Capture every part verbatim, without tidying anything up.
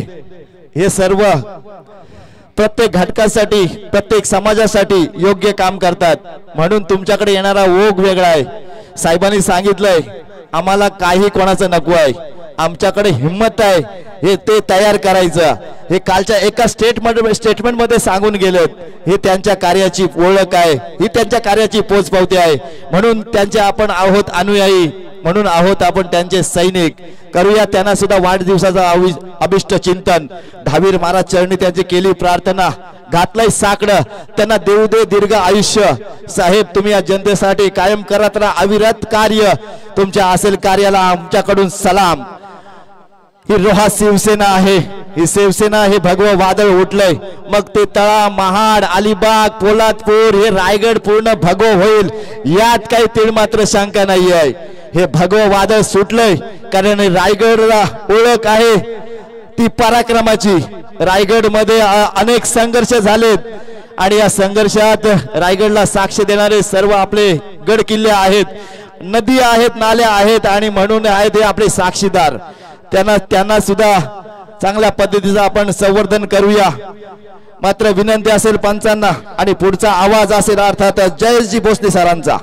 हे सर्व प्रत्येक घटकासाठी प्रत्येक समाजासाठी योग्य काम करतात, म्हणून तुमच्याकडे येणारा ओघ वेगळा आहे। साहेबांनी सांगितलंय आम्हाला काही कोणाचं नको आहे, आमच्याकडे हिम्मत आहे हे ते तयार करायचं, हे कालच्या एका स्टेटमेंट स्टेटमेंट मध्ये सांगून गेलेत। हे त्यांच्या कार्याची ओळख आहे, ही त्यांच्या कार्याची पोचपावती आहे, म्हणून त्यांचे आपण आहोत अनुयायी, म्हणून आहोत आपण त्यांचे सैनिक। करूया त्यांना सुद्धा वाढदिवसाचा अभिष्ट चिंतन। दहावीर महाराज चरणी त्यांची केली प्रार्थना, घातलंय साकडं, त्यांना देऊ दे दीर्घ आयुष्य। साहेब तुम्ही या जनतेसाठी कायम करत राहा अविरत कार्य, तुमच्या असेल कार्याला आमच्याकडून सलाम। ही रोहा शिवसेना आहे, ही शिवसेना हे भगवं वादळ उठलंय, मग ते तळा महाड अलिबाग पोलादपूर हे रायगड पूर्ण भगवं होईल यात काही तीळ मात्र शंका नाही आहे। हे भगवं वादळ सुटलंय कारण रायगडला ओळख आहे ती पराक्रमाची। रायगड मध्ये अनेक संघर्ष झालेत आणि या संघर्षात रायगडला साक्ष देणारे सर्व आपले गड किल्ले आहेत, नदी आहेत, नाल्या आहेत आणि म्हणून आहेत हे आपले साक्षीदार। त्यांना त्यांना सुद्धा चांगल्या पद्धतीचं आपण संवर्धन करूया। मात्र विनंती असेल पंचांना आणि पुढचा आवाज असेल अर्थात जयेशजी भोसले सरांचा।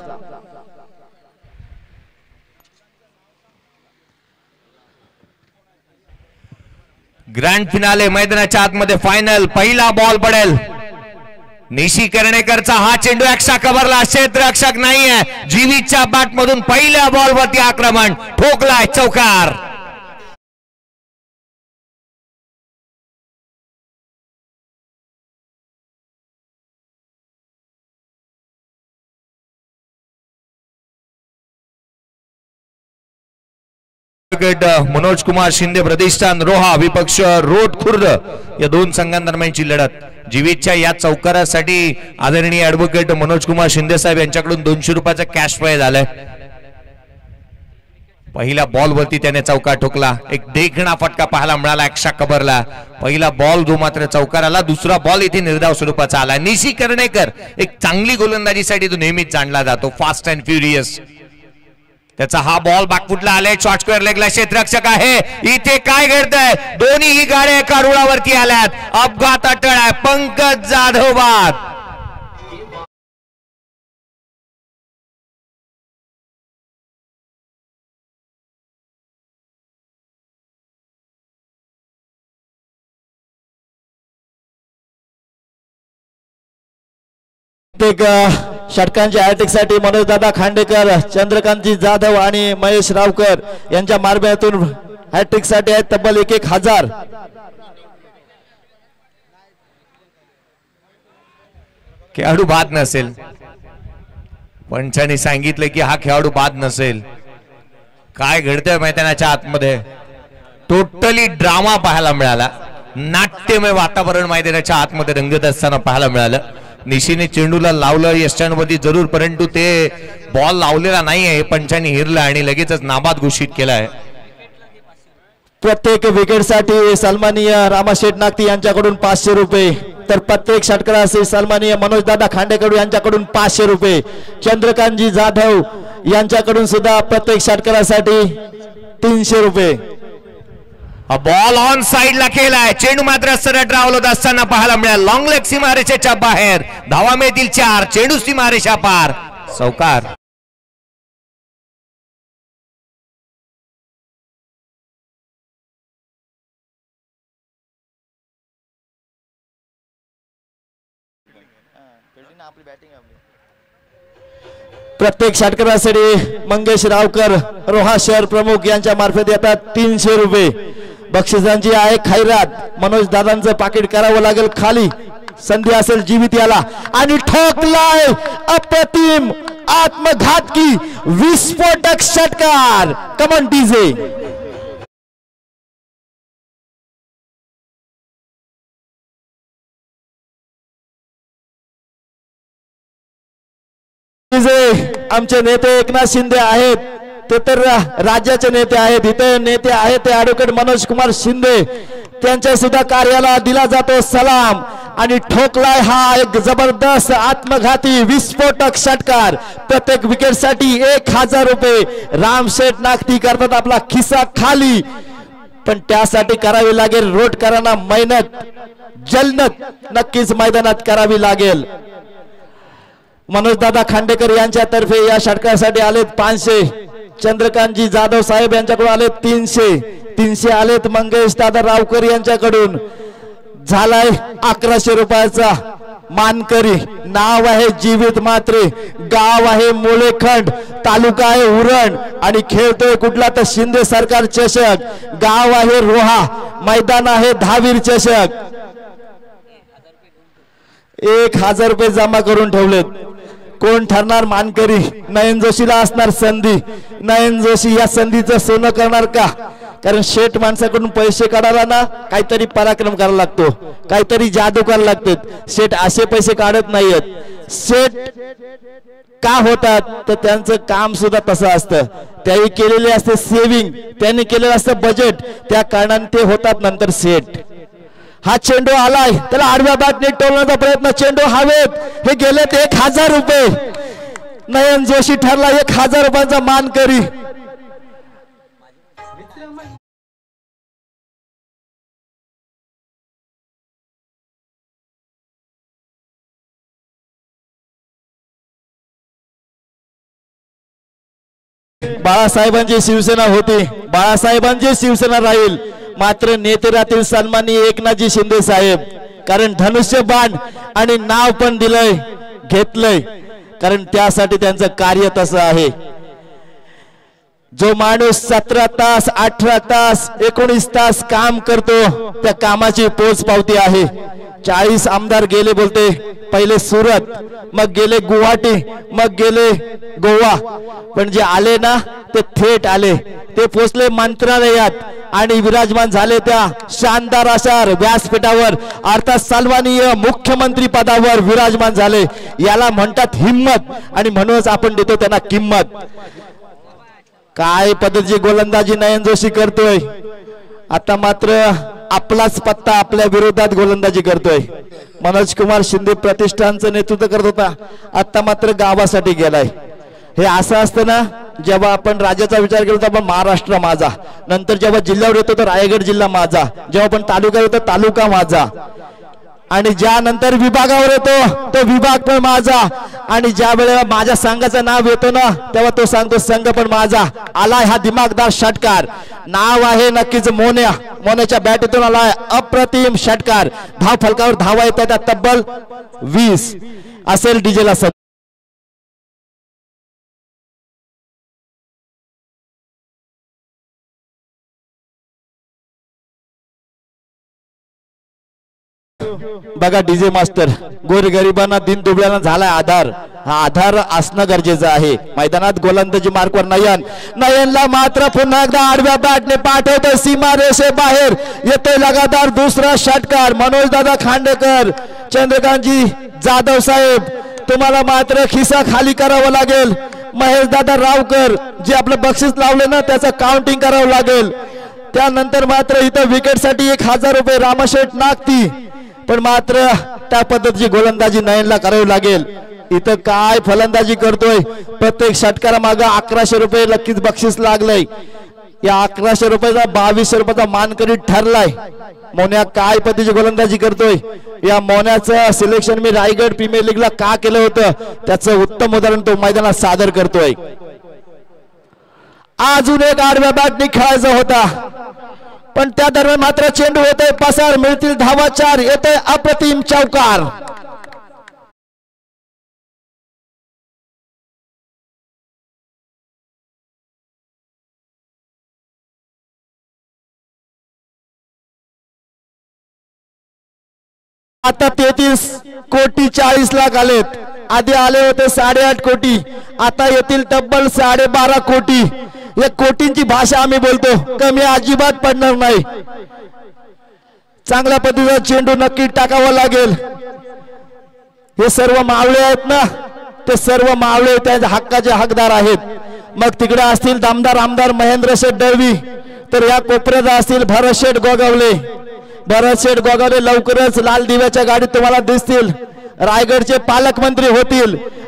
ग्रँड फिनाले मैदानाच्या आतमध्ये फायनल पहिला बॉल पडेल। निशी कर्णेकरचा हा चेंडू अक्षा कव्हरला, क्षेत्ररक्षक नाहीये, जीवीच्या बॅट मधून पहिल्या बॉल वरती आक्रमण, ठोकलाय चौकार। मनोज कुमार शिंदे प्रतिष्ठान रोहा विपक्ष रोड खुर्द या दोन संघांदरम्यानची लढत। जीवितच्या या चौकारासाठी आदरणीय ऍडव्होकेट मनोज कुमार शिंदे साहेब यांच्याकडून दोनशे रुपयाचा कॅश प्राइज आलाय। पहिल्या बॉल वरती त्याने चौकार ठोकला, एक देखणा फटका पाहायला मिळाला अक्षा कबरला। पहिला बॉल जो मात्र चौकाराला, दुसरा बॉल इथे निर्धाव स्वरूपाचा आला। निशी कर्णेकर एक चांगली गोलंदाजीसाठी तो नेहमीच जाणला जातो, फास्ट अँड फ्युरियस। त्याचा हा बॉल बॅकफुटला आलाय, शॉर्ट स्क्वेअर लेगला क्षेत्ररक्षक आहे। इथे काय घडतंय, दोन्ही ही गाड्या एका रुळावरती आल्यात, अपघात अटळ आहे। पंकज जाधव बाद। प्रत्येक षटकांच्या हॅट्रिकसाठी मनोज दादा खांडेकर, चंद्रकांतजी जाधव आणि महेश रावकर यांच्या मार्गातून हॅट्रिकसाठी आहेत तब्बल एक एक हजार। खेळाडू बाद नसेल, पंचांनी सांगितलं की हा खेळाडू बाद नसेल। काय घडतंय मैदानाच्या आतमध्ये, टोटली ड्रामा पाहायला मिळाला, नाट्यमय वातावरण मैदानाच्या आतमध्ये रंगत असताना पाहायला मिळालं। निशीने चेंडूला लावलं यष्टांवरती जरूर, परंतु ते बॉल लावलेला नाहीये हे पंचांनी हिरलं आणि लगेचच नाबाद घोषित केलाय। प्रत्येक विकेटसाठी सन्माननीय रामाशेठ नागती यांच्याकडून पाचशे रुपये, तर प्रत्येक षटकारासाठी सन्माननीय मनोज दादा खांडेकर यांच्याकडून पाचशे रुपये, चंद्रकांतजी जाधव यांच्याकडून सुद्धा प्रत्येक षटकारासाठी तीनशे रुपये। बॉल ऑन साइडला केलाय, चेंडू मात्र सरळ ड्रावलत असताना पाहायला मिळाला, लॉंग लेग सीमारेषेच्या बाहेर, धावा मिळतील चार, चेंडू सीमारेषा पार, चौकार। प्रत्येक षटकारासाठी मंगेश रावकर रोहा शहर प्रमुख यांच्या मार्फत येतात तीनशे रुपये। बक्षिसांची आहे खैरात, मनोज दादांचं पाकिट करावं लागेल खाली, संधी असेल जीवित याला आणि ठोकलाय अप्रतिम आत्मघातकी विस्फोटक षटकार। कमन डीजे। आमचे नेते एकनाथ शिंदे आहेत, ते तर राज्याचे नेते आहेत, इथे नेते आहेत ते ऍडव्होकेट मनोज कुमार शिंदे, त्यांच्या सुद्धा कार्याला दिला जातो सलाम। आणि ठोकलाय हा एक जबरदस्त आत्मघाती विस्फोटक षटकार। प्रत्येक विकेटसाठी एक हजार रुपये रामशेठ नागती करतात आपला खिसा खाली। पण त्यासाठी करावी लागेल रोडकरांना मेहनत जलनत नक्कीच मैदानात करावी लागेल। मनोज दादा खांडेकर यांच्यातर्फे या षटकासाठी आलेत पाचशे, चंद्रकांतजी जाधव साहेब यांच्याकडून आलेत तीनशे, तीनशे आलेत मंगेश दादा रावकर यांच्याकडून, झालाय अकराशे रुपयाचा मानकरी। नाव आहे जीवित मात्रे, गाव आहे मुळेखंड, तालुका आहे उरण आणि खेळतोय कुठला तर शिंदे सरकार चषक, गाव आहे रोहा, मैदान आहे दहावीर चषक। एक हजार रुपये जमा करून ठेवलेत। कोण ठरणार मानकरी? नयन जोशीला असणार संधी। नयन जोशी या संधीचं सोनं करणार का? कारण शेठ माणसाकडून पैसे काढायला ना काहीतरी पराक्रम करायला लागतो, काहीतरी जादू करायला लागते। शेठ असे पैसे काढत नाहीयेत। शेठ का होतात तर त्यांचं काम सुद्धा तसं असतं, त्यांनी केलेले असते सेविंग, त्यांनी केलेलं असतं बजेट, त्या कारणाने ते होतात नंतर सेठ। हा चेंडू आलाय, त्याला आडव्या बाटने टोलण्याचा प्रयत्न, चेंडू हवेत, हे गेलेत एक हजार रुपये। नयन जोशी ठरला एक हजार रुपयांचा मानकरी। बाळासाहेबांची शिवसेना होती, बाळासाहेबांची शिवसेना राहील, मात्र नेते राहतील सन्माननीय एकनाथजी शिंदे साहेब। कारण धनुष्य बाण आणि नाव पण दिलंय घेतलंय, कारण त्यासाठी त्यांचं कार्य तसं आहे। जो माणूस सतरा तास अठरा तास एकोणीस तास काम करतो त्या कामाची पोच पावती आहे। चाळीस आमदार गेले बोलते, पहिले सुरत, मग गेले गुवाहाटी, मग गेले गोवा, पण जे आले ना ते थेट आले, ते पोचले मंत्रालयात आणि विराजमान झाले त्या शानदार अशा व्यासपीठावर, अर्थात सन्माननीय मुख्यमंत्री पदावर विराजमान झाले। याला म्हणतात हिम्मत आणि म्हणूनच आपण देतो त्यांना किंमत। काय पद्धतीची गोलंदाजी नयन जोशी करतोय, आता मात्र आपलाच पत्ता आपल्या विरोधात गोलंदाजी करतोय। मनोज कुमार शिंदे प्रतिष्ठानचं नेतृत्व करत होता, आता मात्र गावासाठी गेलाय। हे असं असतं ना, जेव्हा आपण राज्याचा विचार केला तर आपण महाराष्ट्र माझा, नंतर जेव्हा जिल्ह्यावर येतो तर रायगड जिल्हा माझा, जेव्हा आपण तालुक्यावर येतो तालुका माझा, आणि ज्या नंतर विभागावर येतो तो विभाग पण माझा, आणि ज्या वेळेला माझ्या संघाचं नाव येतो ना तेव्हा तो सांगतो संघ पण माझा। आलाय हा दिमागदार षटकार, नाव आहे नक्कीच मोन्या, मोन्याच्या बॅटतून आलाय अप्रतिम षटकार। धाव फलकावर धावा येतात तब्बल वीस असेल डीजेला सब। बघा डीजे मास्टर, गोरगरिबांना दिन दुबळ्यांना झालाय आधार, हा आधार असणं गरजेचं आहे। मैदानात गोलंदाजी मार्कवर नयन, नयनला मात्र पुन्हा एकदा आडव्या बॅटने पाठवतो सीमा रेषे बाहेर, येतोय लगातार दुसरा षटकार। मनोज दादा खांडेकर, चंद्रकांतजी जाधव साहेब, तुम्हाला मात्र खिसा खाली करावं लागेल। महेश दादा रावकर जे आपलं बक्षीस लावले ना त्याचं काउंटिंग करावं लागेल। त्यानंतर मात्र इथं विकेट साठी एक हजार रुपये रामशेठ नागती, पण मात्र त्या पद्धतीची गोलंदाजी नयनला करावी लागेल। इथं काय फलंदाजी करतोय, प्रत्येक षटकारा मागे अकराशे रुपये नक्कीच बक्षीस लागलंय। या अकराशे रुपयाचा बावीसशे रुपयाचा मानकरी ठरलाय। मोन्या काय पद्धतीची गोलंदाजी करतोय, या मोन्याचं सिलेक्शन मी रायगड प्रीमियर लीगला का केलं होतं त्याचं उत्तम उदाहरण तो मैदानात सादर करतोय। अजून एक आडव्या बॅटने खेळायचा होता, पण त्या दरम्यान मात्र चेंडू होतोय पसार, मिळतील धावा चार, येतोय अप्रतिम चौकार। आता तेहतीस कोटी चाळीस लाख आलेत, आधी आले होते साडेआठ कोटी, आता येतील तब्बल साडेबारा कोटी। या कोटींची भाषा आम्ही बोलतो, कमी अजिबात पडणार नाही। चांगल्या पद्धतीचा चेंडू नक्की टाकावा लागेल। हे सर्व मावळे आहेत ना, ते सर्व मावळे त्यांच्या हक्काचे हकदार आहेत। मग तिकडे असतील दमदार आमदार महेंद्र शेठ दळवी, तर या कोपऱ्यात असतील भरत शेठ गोगावले। भरत शेठ गोगावले लवकरच लाल दिव्याच्या गाडीत तुम्हाला दिसतील, रायगडचे पालकमंत्री होतील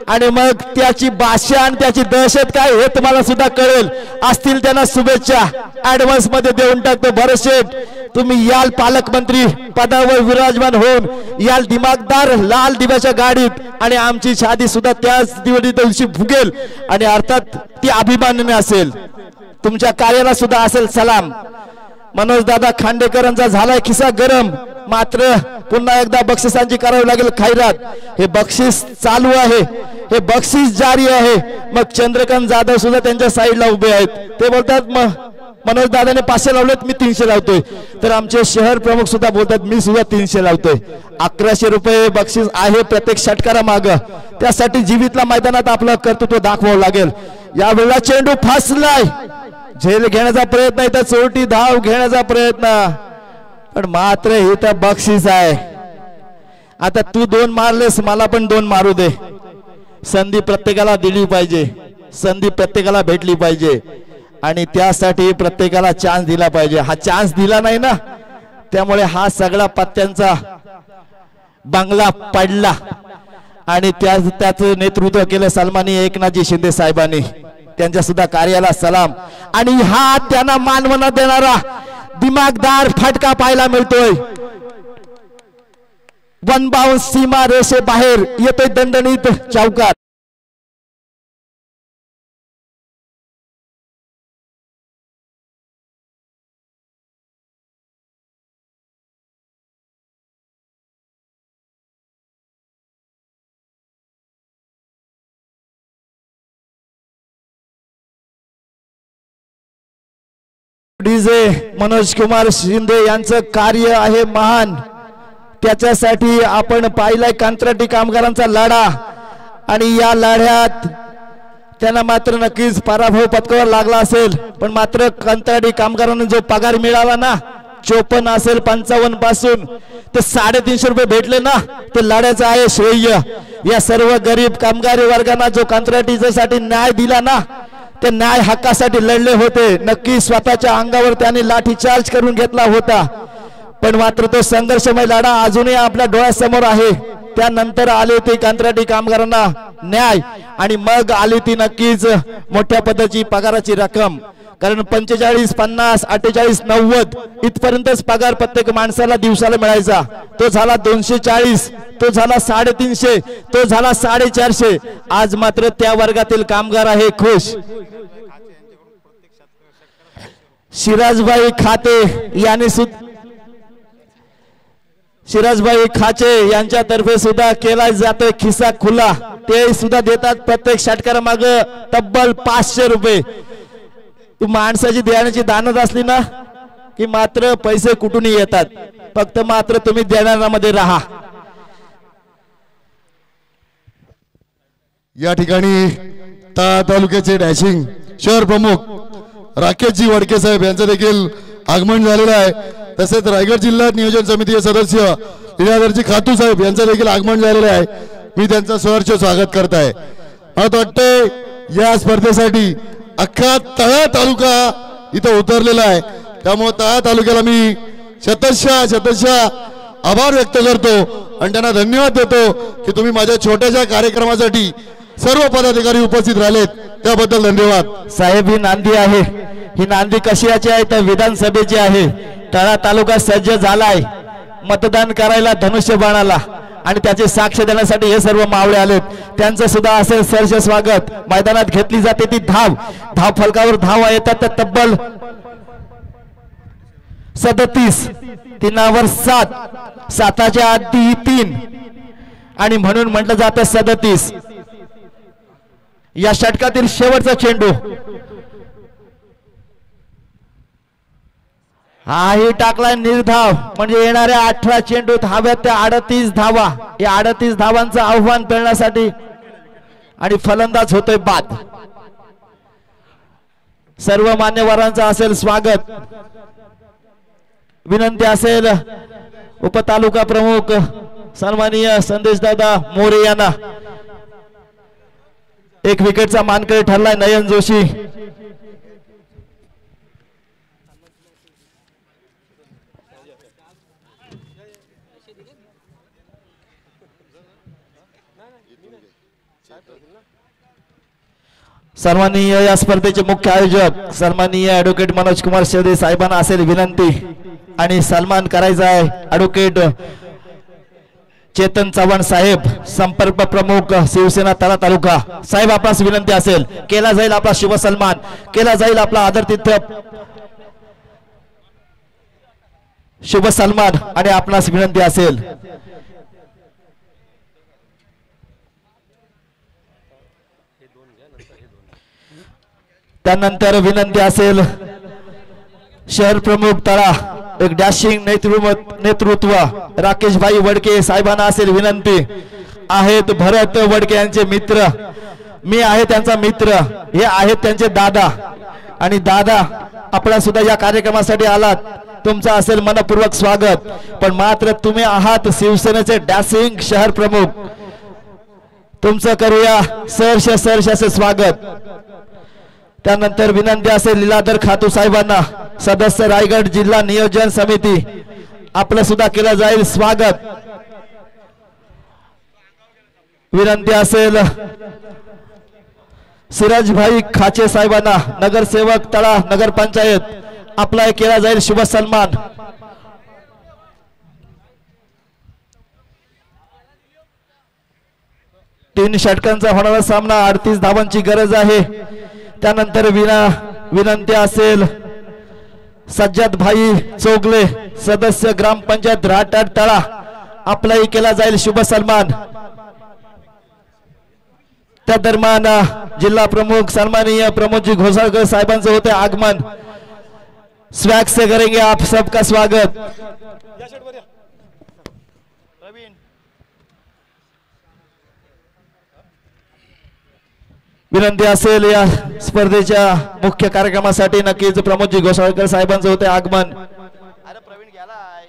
आणि मग त्याची भाषा आणि त्याची दहशत काय हे तुम्हाला सुद्धा कळेल. असतील त्यांना शुभेच्छा ऍडव्हान्स मध्ये देऊन टाकतो. भरत शेठ तुम्ही याल पालकमंत्री पदावर विराजमान होऊन याल दिमागदार लाल दिव्याच्या गाडीत आणि आमची शादी सुद्धा त्याच दिवशी फुगेल आणि अर्थात ती अभिमानाने असेल. तुमच्या कार्याला सुद्धा असेल सलाम. मनोज दादा खांडेकरांचा झालाय खिसा गरम. मात्र पुन्हा एकदा बक्षिसांची करावी लागेल खैरात. हे बक्षीस चालू आहे, हे बक्षीस जारी आहे. मग चंद्रकांत जाधव सुद्धा त्यांच्या साईडला उभे आहेत. ते बोलतात मग मनोज दादाने पाचशे लावलेत मी तीनशे लावतोय. तर आमचे शहर प्रमुख सुद्धा बोलतात मी सुद्धा तीनशे लावतोय. अकराशे रुपये बक्षीस आहे प्रत्येक षटकारा माग. त्यासाठी जीवितला मैदानात आपलं कर्तृत्व दाखवावं लागेल. यावेळेला चेंडू फासलाय. झेल घेण्याचा प्रयत्न इथं चोरटी धाव घेण्याचा प्रयत्न पण मात्र इथं बक्षीस आहे. आता तू दोन मारलेस मला पण दोन मारू दे. संधी प्रत्येकाला दिली पाहिजे, संधी प्रत्येकाला भेटली पाहिजे आणि त्यासाठी प्रत्येकाला चान्स दिला पाहिजे. हा चान्स दिला नाही ना त्यामुळे हा सगळा पत्त्यांचा बंगला पडला आणि त्या त्याचं नेतृत्व केलं सन्माननीय एकनाथजी शिंदे साहेबांनी. त्यांच्या सुद्धा कार्याला सलाम. आणि हा त्यांना मानवना देणारा दिमागदार फटका पाहायला मिळतोय. वन बाउंड सीमा रेषे बाहेर येतोय दणदणीत चौकार. डीजे मनोज कुमार शिंदे यांचं कार्य आहे महान. त्याच्यासाठी आपण पाहिलाय कंत्राटी कामगारांचा लढा आणि या लढ्यात त्यांना मात्र नक्कीच पराभव पत्करावा लागला असेल. पण मात्र कंत्राटी कामगारांना जो पगार मिळाला ना चोपन्न असेल पंचावन्न पासून ते साडेतीनशे रुपये भेटले ना ते लढ्याचं आहे श्रेय. या सर्व गरीब कामगारी वर्गांना जो कंत्राटीसाठी न्याय दिला ना ते न्याय हक्कासाठी लढले होते. नक्की स्वतःच्या अंगावर त्यांनी लाठीचार्ज करून घेतला होता पण मात्र तो संघर्षमय लढा अजूनही आपल्या डोळ्यासमोर आहे. त्यानंतर आली होती कंत्राटी कामगारांना न्याय आणि मग आली ती नक्कीच मोठ्या पद्धतीची पगाराची रक्कम. कारण पंचेचाळीस पन्नास अठ्ठेचाळीस नव्वद इथपर्यंतच पगार प्रत्येक माणसाला दिवसाला मिळायचा. तो झाला दोनशे चाळीस, तो झाला साडेतीनशे, तो झाला साडेचारशे. आज मात्र त्या वर्गातील कामगार आहे खुश. शिराजबाई खाते यांनी शिराजबाई खाचे यांच्यातर्फे सुद्धा केला जातोय खिसा खुला. ते सुद्धा देतात प्रत्येक षटकारा माग तब्बल पाचशे रुपये. तू माणसाची देण्याची दानत असली ना की मात्र पैसे कुठून येतात. फक्त मात्र तुम्ही देणाऱ्यामध्ये राहा. या ठिकाणी ता तालुक्याचे डॅशिंग शहर प्रमुख राकेशजी वडके साहेब यांचं देखील आगमन झालेलं आहे. तसेच रायगड जिल्हा नियोजन समितीचे सदस्य लीलाधरजी खातू साहेब यांचं देखील आगमन झालेलं आहे. मी त्यांचं सहर्ष स्वागत करत आहे. मला वाटतंय या स्पर्धेसाठी अख्खा तळा तालुका इथं उतरलेला आहे. त्यामुळे तळा तालुक्याला मी शतशः शतशः आभार व्यक्त करतो आणि त्यांना धन्यवाद देतो की तुम्ही माझ्या छोट्याशा कार्यक्रमासाठी सर्व पदाधिकारी उपस्थित राहिलेत त्याबद्दल धन्यवाद. साहेब ही नांदी आहे. ही नांदी कशाची आहे तर विधानसभेची आहे. तळा तालुका सज्ज झालाय मतदान करायला धनुष्यबाणाला आणि त्याचे साक्ष देण्यासाठी हे सर्व मावळे आलेत. त्यांचं सुद्धा असेल सहर्ष स्वागत. मैदानात घेतली जाते ती धाव. धाव फलकावर धावा येतात तर तब्बल सदतीस, तीनावर सात, साताच्या आधी तीन आणि म्हणून म्हटलं जातं सदतीस. या षटकातील शेवटचा चेंडू हाही टाकलाय निर्धाव म्हणजे येणाऱ्या अठरा चेंडूत हव्यात त्या अडतीस धावा. या अडतीस धावांचं आव्हान पेलण्यासाठी आणि फलंदाज होतोय बाद. सर्व मान्यवरांचं असेल स्वागत. विनंती असेल उपतालुका प्रमुख सन्माननीय संदेश दादा मोरे यांना. एक विकेटचा मानकरी ठरलाय नयन जोशी. सन्माननीय या स्पर्धेचे मुख्य आयोजक सन्माननीय ॲडव्होकेट मनोज कुमार शेवदे साहेबांना असेल विनंती आणि सन्मान करायचा आहे ॲडव्होकेट चेतन चव्हाण साहेब संपर्क प्रमुख शिवसेना तळा तालुका साहेब आपणास विनंती असेल केला जाईल आपला शुभ सन्मान केला जाईल आपला आदर तिथ्य शुभ सन्मान आणि आपणास विनंती असेल त्यानंतर विनंती असेल शहर प्रमुख तळा एक डॅशिंग नेतृत्व नेतृत्व राकेश भाई वडके साहेबांना असेल विनंती आहेत भरत वडके यांचे मित्र मी आहे त्यांचा मित्र हे आहेत त्यांचे दादा आणि दादा आपला सुद्धा या कार्यक्रमासाठी आलात तुमचं असेल मनपूर्वक स्वागत पण मात्र तुम्ही आहात शिवसेनेचे डॅशिंग शहर प्रमुख तुमचं करूया सहर्ष सहर्ष असे स्वागत त्यानंतर विनंती असेल लीलाधर खातू साहेबांना सदस्य रायगड जिल्हा नियोजन समिती आपलं सुद्धा केलं जाईल स्वागत विनंती असेल सिराज भाई खाचे साहेबांना नगरसेवक तळा नगर पंचायत आपला केला जाईल शुभ सन्मान तीन षटकांचा होणारा सामना अडतीस धावांची गरज आहे त्यानंतर विना विनंती असेल सज्जद भाई चोगले सदस्य ग्रामपंचायत राहटाट तळा आपलाही केला जाईल शुभ सन्मान त्या दरम्यान जिल्हा प्रमुख सन्माननीय प्रमोदजी घोसाळकर साहेबांचे होते आगमन स्वैग से करेंगे आप सबका स्वागत विनंती असेल या स्पर्धेच्या मुख्य कार्यक्रमासाठी नक्कीच प्रमोदजी घोसाळकर साहेबांचे होते आगमन अरे प्रवीण गेलाय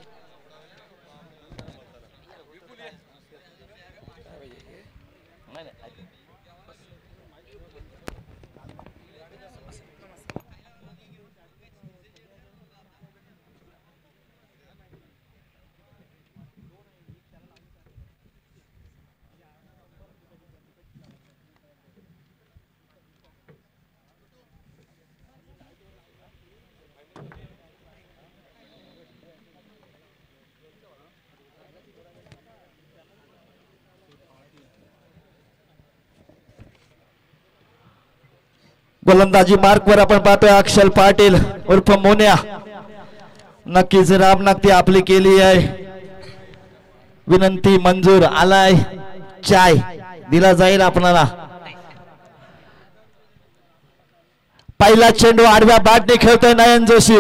गोलंदाजी मार्क वर आपण पाहतोय अक्षल पाटील उर्फ मोन्या नक्कीच रामनाथी आपली केली आहे विनंती मंजूर आलाय चाय दिला जाईल आपणाला पहिला चेंडू आडव्या बॅटने खेळतोय नयन जोशी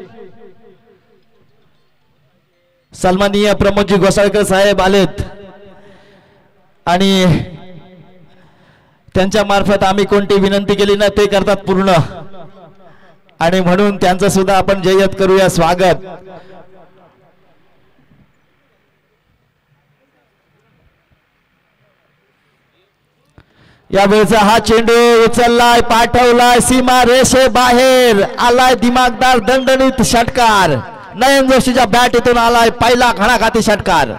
सन्माननीय प्रमोदजी घोसाळकर साहेब आलेत आणि त्यांच्या मार्फत आम्ही कोणती विनंती केली ना ते करतात पूर्ण आणि म्हणून त्यांचं सुद्धा आपण जय्यत करूया स्वागत या वेळचा हा चेंडू उचललाय पाठवलाय सीमा रेषे बाहेर आलाय दिमागदार दणदणीत षटकार नयन जोशीच्या बॅटीतून आलाय पहिला घणाघाती षटकार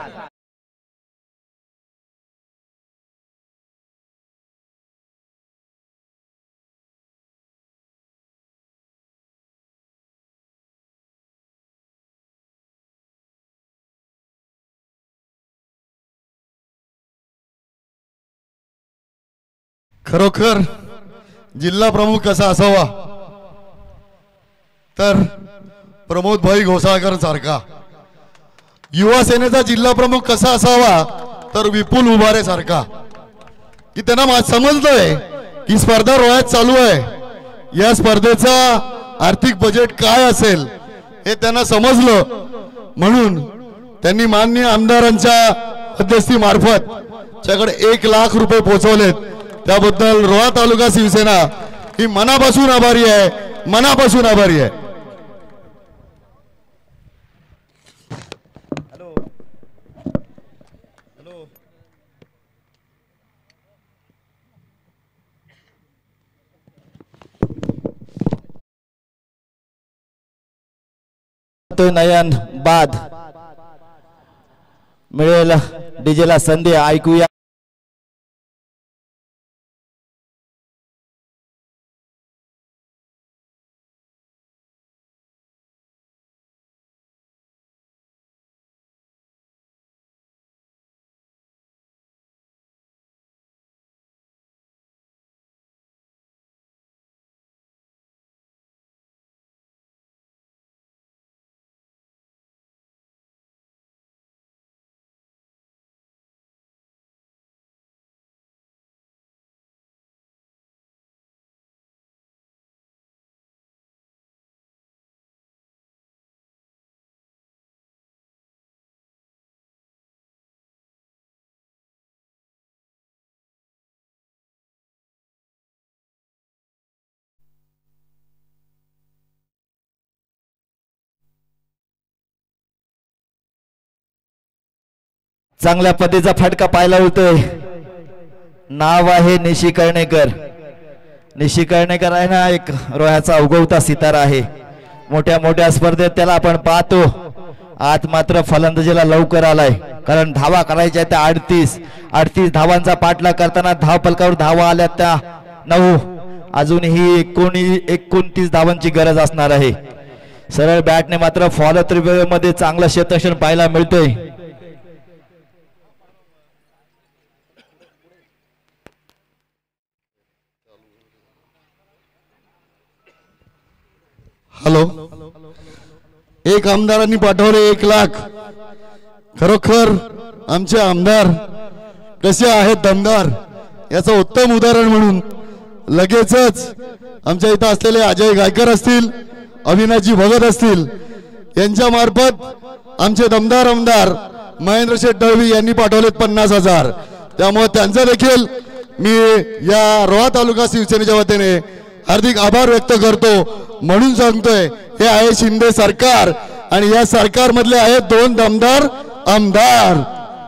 खरोखर जिल्हा प्रमुख कसा असावा तर प्रमोद भाई घोसाळकर सारखा युवा सेनेचा जिल्हा प्रमुख कसा असावा तर विपुल उभारे सारखा की त्यांना समजलंय की स्पर्धा रोळ्यात चालू आहे या स्पर्धेचा आर्थिक बजेट काय असेल हे त्यांना समजलं म्हणून त्यांनी माननीय आमदारांच्या मध्यस्थी मार्फत त्याच्याकडे एक लाख रुपये पोहोचवलेत त्याबद्दल रोहा तालुका शिवसेना ही मनापासून आभारी आहे मनापासून आभारी आहे हॅलो हॅलो नयन बाद मिळेल डीजेला संधी ऐकूया चांगल्या पद्धतीचा फटका पाहायला होतोय. नाव आहे निशी कर्णेकर. निशी कर्णेकर आहे ना, एक रोह्याचा उगवता सितारा आहे. मोठ्या मोठ्या स्पर्धेत त्याला आपण पाहतो. आज मात्र फलंदाजीला लवकर आलाय, कारण धावा करायच्या त्या अडतीस अडतीस धावांचा पाठलाग करताना धाव फलकावर धावा आल्या त्या नऊ. अजूनही एकोणी एकोणतीस धावांची गरज असणार आहे. सरळ बॅटने मात्र फॉलो थ्रू मध्ये चांगलं क्षेत्ररक्षण पाहायला मिळतोय. हॅलो, एक आमदारांनी पाठवले एक लाख. खरोखर आमचे आमदार कसे आहेत दमदार याचं उत्तम उदाहरण म्हणून लगेचच आमच्या इथं असलेले अजय गायकर असतील, अविनाशजी भगत असतील, यांच्या मार्फत आमचे दमदार आमदार महेंद्र शेठ दळवी यांनी पाठवलेत पन्नास हजार. त्यामुळे त्यांचा देखील मी या रोहा तालुका शिवसेनेच्या वतीने हार्दिक आभार व्यक्त करतो. म्हणून सांगतोय, हे आहे शिंदे सरकार आणि या सरकार मधले आहेत दोन दमदार आमदार.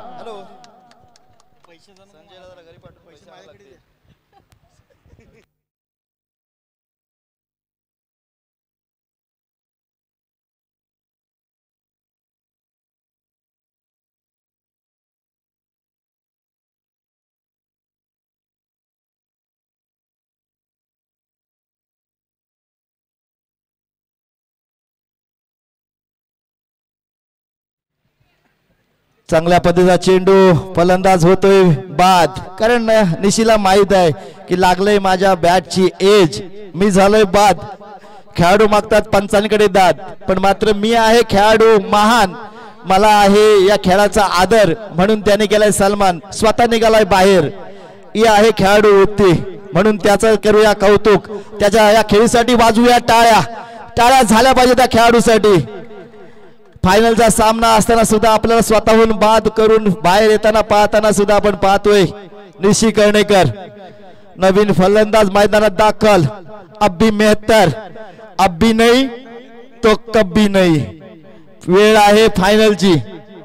चांगल्या पद्धतीचा चेंडू, फलंदाज होतोय बाद. कारण निशीला माहित आहे की लागलंय माझ्या बॅटची एज, मी झालोय बाद. खेळाडू मागतात पंचांकडे दाद, पण मात्र मी आहे खेळाडू महान, मला आहे या खेळाचा आदर, म्हणून त्याने केलाय सन्मान, स्वतः निघालाय बाहेर. ही आहे खेळाडू वृत्ती, म्हणून त्याचं करूया कौतुक. त्याच्या या खेळीसाठी वाजवूया टाळ्या. टाळ्या झाल्या पाहिजे त्या खेळाडूसाठी. फायनलचा सामना असताना सुद्धा आपल्याला स्वतःहून बाद करून बाहेर येताना पाहताना सुद्धा आपण पाहतोय निशी कर्णेकर. नवीन फलंदाज मैदानात दाखल. अब्बी मेहतर, अब्बी नाही तो कब्बी नाही. वेळ आहे फायनलची.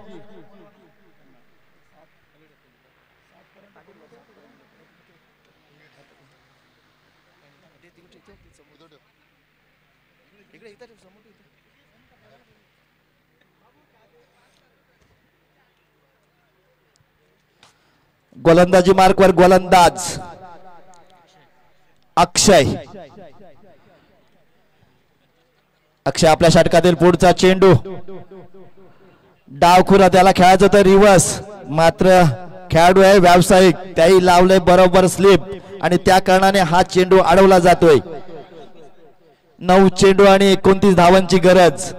गोलंदाजी मार्कवर गोलंदाज अक्षय. अक्षय आपल्या षटकातील पुढचा चेंडू, डावखुरा, त्याला खेळायचं तर रिवर्स, मात्र खेळाडू आहे व्यावसायिक, त्याही लावले बरोबर स्लिप आणि त्या कारणाने हा चेंडू अडवला जातोय. नऊ चेंडू आणि एकोणतीस धावांची गरज.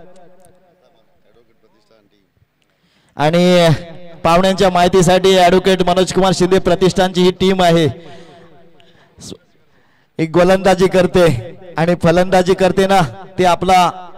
आणि पाहुण्यांच्या माहितीसाठी ऍडव्होकेट मनोज कुमार शिंदे प्रतिष्ठानची ही टीम आहे. एक गोलंदाजी करते आणि फलंदाजी करते ना, ते आपला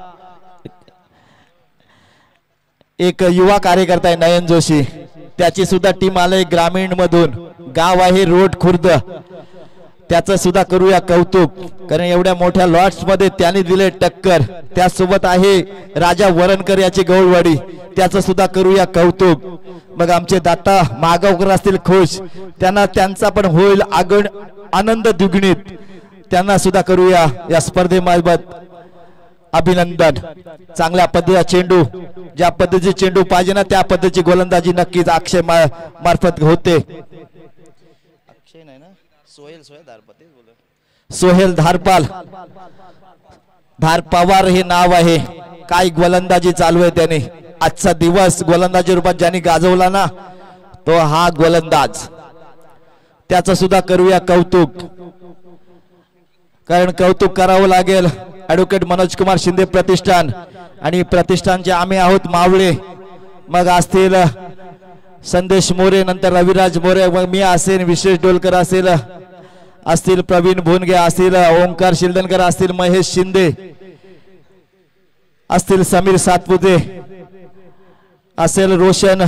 एक युवा कार्यकर्ता आहे नयन जोशी, त्याची सुद्धा टीम आले ग्रामीण मधून. गाव आहे रोड खुर्द, त्याचं सुद्धा करूया कौतुक, कारण एवढ्या मोठ्या लॉट्स मध्ये त्यांनी दिले टक्कर. त्यासोबत आहे राजा वरणकर याची गौळवाडी, त्याचं सुद्धा करूया कौतुक. मग आमचे दाता मागावकर असतील खुश, त्यांना त्यांचा पण होईल आगण आनंद द्विगुणित, त्यांना सुद्धा करूया या स्पर्धेमार्फत अभिनंदन. चांगल्या पद्धतीचा चेंडू, ज्या पद्धतीचे चेंडू पाहिजे ना त्या पद्धतीची गोलंदाजी नक्कीच अक्षय मार्फत होते. अक्षय नाही ना, सोहेल सोहेल धारपाल, सोहेल धारपाल, धार पवार हे नाव आहे. काय गोलंदाजी चालू आहे त्याने. आजचा दिवस गोलंदाजी रूपात ज्यांनी गाजवला ना, तो हा गोलंदाज, त्याचं सुद्धा करूया कौतुक, कारण कौतुक करावं लागेल. ऍडव्होकेट मनोज कुमार शिंदे प्रतिष्ठान आणि प्रतिष्ठानचे आम्ही आहोत मावळे, मग असतील संदेश मोरे, नंतर रविराज मोरे, मग मी असेल, विशेष डोलकर असेल, असतील प्रवीण भोनगे, असतील ओंकार शिल्दनकर, असतील महेश शिंदे, असतील समीर सातपुते, असेल रोशन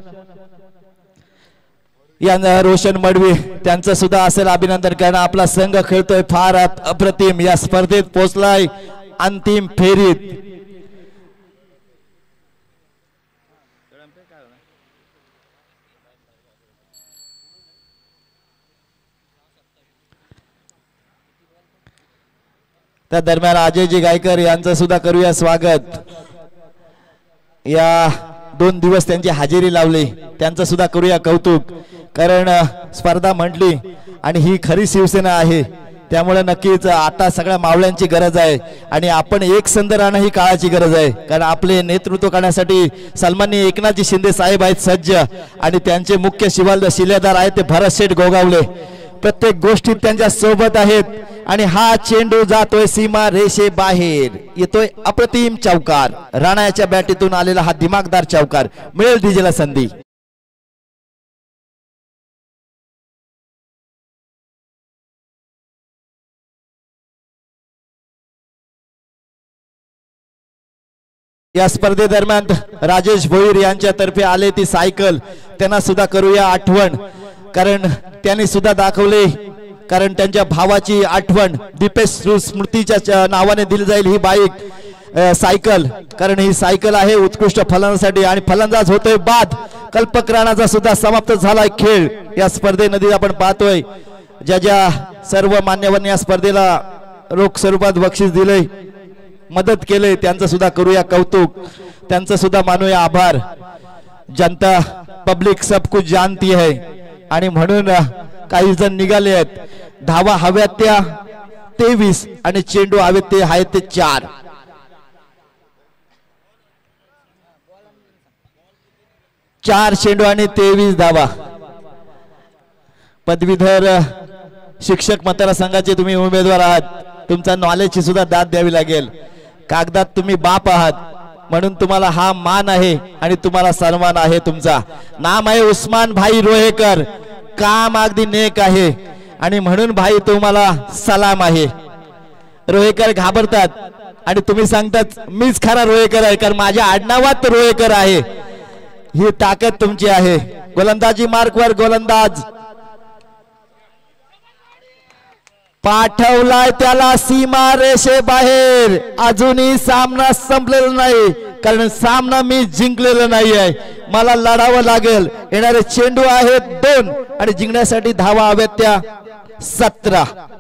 या रोशन मडवी, त्यांचं सुद्धा असेल अभिनंदन. कारण आपला संघ खेळतोय फार अप्रतिम, या स्पर्धेत पोहोचलाय अंतिम फेरीत. त्या दरम्यान अजयजी गायकर यांचं सुद्धा करूया स्वागत. या दोन दिवस त्यांची हजेरी लावली, त्यांचं सुद्धा करूया कौतुक. कारण स्पर्धा म्हटली आणि ही खरी शिवसेना आहे, त्यामुळे नक्कीच आता सगळ्या मावळ्यांची गरज आहे आणि आपण एक संध राहणं ही काळाची गरज आहे. कारण आपले नेतृत्व करण्यासाठी सन्माननीय एकनाथजी शिंदे साहेब आहेत सज्ज आणि त्यांचे मुख्य शिवाल शिलेदार आहेत ते भरत शेठ गोगावले. प्रत्येक गोष्टीत त्यांच्या सोबत आहेत आणि हा चेंडू जातोय सीमा रेषे बाहेर, येतोय अप्रतिम चौकार. राणाच्या बॅटीतून आलेला हा दिमागदार चौकार. मिळेल डीजेला संधी. या स्पर्धेदरम्यान राजेश भोईर यांच्या तर्फे आले ती सायकल, त्यांना सुद्धा करूया आठवण. कारण त्यांनी सुद्धा दाखवले, कारण त्यांच्या भावाची आठवण दीपेश स्मृतीच्या नावाने दिली जाईल ही बाईक सायकल. कारण ही सायकल आहे उत्कृष्ट फलंदाजासाठी आणि फलंदाज होतोय बाद. कल्पक राणाचा सुद्धा समाप्त झालाय खेळ. या स्पर्धेमध्ये आपण पाहतोय ज्या ज्या सर्व मान्यवरांनी या स्पर्धेला रोख स्वरूपात बक्षीस दिले, मदत केले, त्यांचं सुद्धा करूया कौतुक, त्यांचं सुद्धा मानूया आभार. जनता पब्लिक सब कुछ जानती है आणि म्हणून काही जण निघाले आहेत. धावा हव्यात त्या तेवीस आणि चेंडू हवेत ते आहेत ते चार. चार चेंडू आणि तेवीस धावा. पदवीधर शिक्षक मतदारसंघाचे तुम्ही उमेदवार आहात, तुमचा नॉलेजची सुद्धा दाद द्यावी लागेल. कागदात तुम्ही बाप आहात म्हणून तुम्हाला हा मान आहे आणि तुम्हाला सन्मान आहे. तुमचा नाम आहे उस्मान भाई रोहेकर, काम अगदी नेक आहे आणि म्हणून भाई तुम्हाला सलाम आहे. रोहेकर घाबरतात आणि तुम्ही सांगतात मीच खरा रोहेकर आहे, कारण माझ्या आडनावात रोहेकर आहे. ही ताकद तुमची आहे. गोलंदाजी मार्कवर गोलंदाज पाठवलाय त्याला सीमा रेषे बाहेर. अजूनही सामना संपलेला नाही, कारण सामना मी जिंकलेला नाही आहे, मला लढावं लागेल. येणारे चेंडू आहेत दोन आणि जिंकण्यासाठी धावा हव्यात त्या सतरा.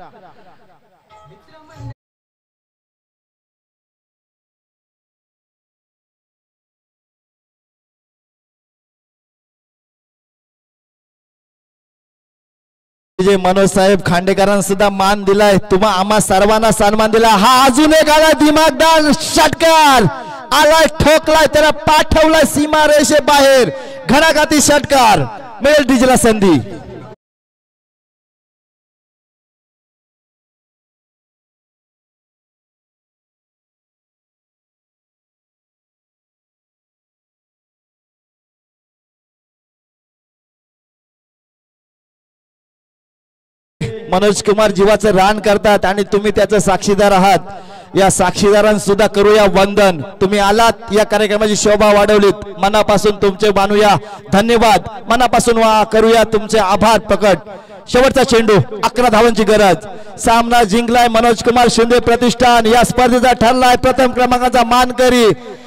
मनोज साहेब खांडेकरांना सुद्धा मान दिलाय, तुम्हा आम्हा सर्वांना सन्मान दिला. हा अजून एक आला दिमागदार षटकार आलाय, ठोकलाय, त्याला पाठवलाय सीमा रेषे बाहेर. घणाघाती षटकार. मिळेल डीजेला संधी. मनोज कुमार जीवाचं रान करतात आणि तुम्ही त्याचं साक्षीदार आहात. या साक्षीदारांना सुद्धा करूया वंदन. तुम्ही आलात, या कार्यक्रमाची शोभा वाढवलीत, मनापासून तुमचे मानूया धन्यवाद. मनापासून करूया तुमचे आभार प्रकट. शेवटचा चेंडू, अकरा धावांची गरज. सामना जिंकलाय मनोज कुमार शिंदे प्रतिष्ठान. या स्पर्धेचा ठरलाय प्रथम क्रमांकाचा मानकरी